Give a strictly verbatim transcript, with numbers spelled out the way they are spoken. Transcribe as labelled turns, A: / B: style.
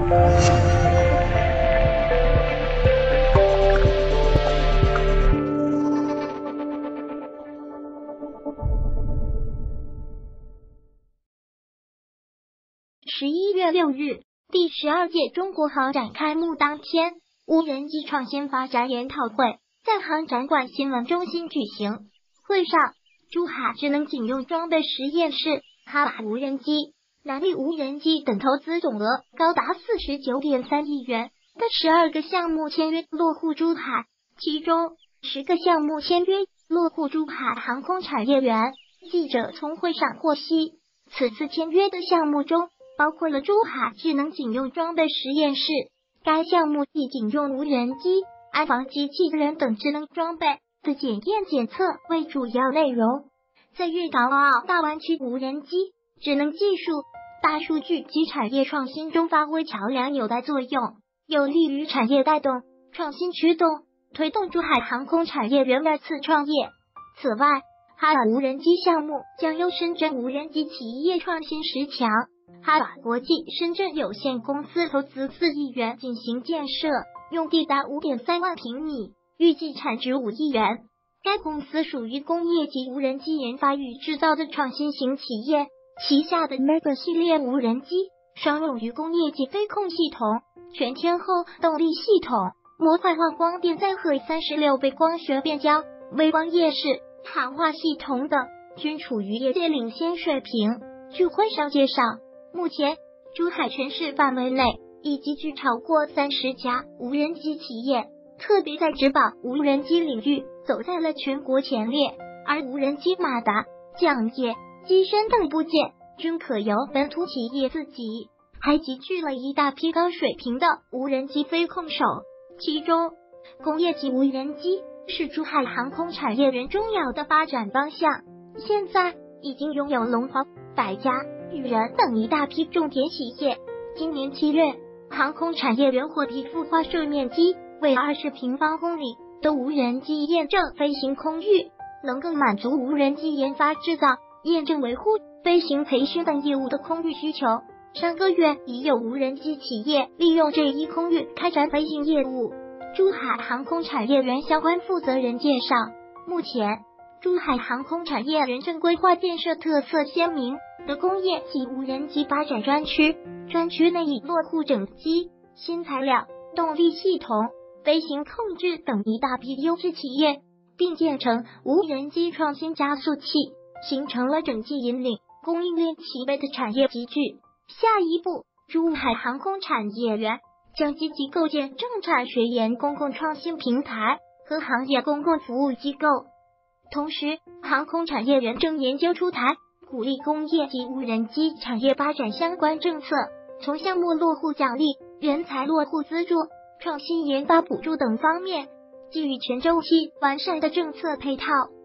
A: 十一月六日，第十二届中国航展开幕当天，无人机创新发展研讨会在航展馆新闻中心举行。会上，珠海智能警用装备实验室、哈瓦无人机、南力无人机等投资总额高达 四十九点三亿元的十二个项目签约落户珠海，其中十个项目签约落户珠海航空产业园。记者从会上获悉，此次签约的项目中包括了珠海智能警用装备实验室，该项目以警用无人机、安防机器人等智能装备的检验检测为主要内容，在粤港澳大湾区无人机、智能技术、大数据及产业创新中发挥桥梁纽带作用，有利于产业带动、创新驱动，推动珠海航空产业园二次创业。此外，哈瓦无人机项目将由深圳无人机企业创新十强哈瓦国际深圳有限公司投资四亿元进行建设，用地达 五点三万平米，预计产值五亿元。该公司属于工业级无人机研发与制造的创新型企业，旗下的 Mega 系列无人机双用于工业级飞控系统、全天候动力系统、模块化光电载荷三十六倍光学变焦、微光夜视、谈话系统等，均处于业界领先水平。据会上介绍，目前珠海全市范围内已集聚超过三十家无人机企业，特别在质保无人机领域走在了全国前列，而无人机马达、桨叶、机身等部件均可由本土企业自己，还集聚了一大批高水平的无人机飞控手。其中，工业级无人机是珠海航空产业园重要的发展方向，现在已经拥有龙华、百家、宇人等一大批重点企业。今年七月，航空产业园获批孵化售面积为二十平方公里的无人机验证飞行空域，能够满足无人机研发、制造、验证、维护、飞行培训等业务的空域需求。上个月已有无人机企业利用这一空域开展飞行业务。珠海航空产业园相关负责人介绍，目前珠海航空产业园正规划建设特色鲜明的工业级无人机发展专区，专区内已落户整机、新材料、动力系统、飞行控制等一大批优质企业，并建成无人机创新加速器，形成了整机引领、供应链齐备的产业集聚。下一步，珠海航空产业园将积极构建政产学研公共创新平台和行业公共服务机构。同时，航空产业园正研究出台鼓励工业及无人机产业发展相关政策，从项目落户奖励、人才落户资助、创新研发补助等方面，给予全周期完善的政策配套。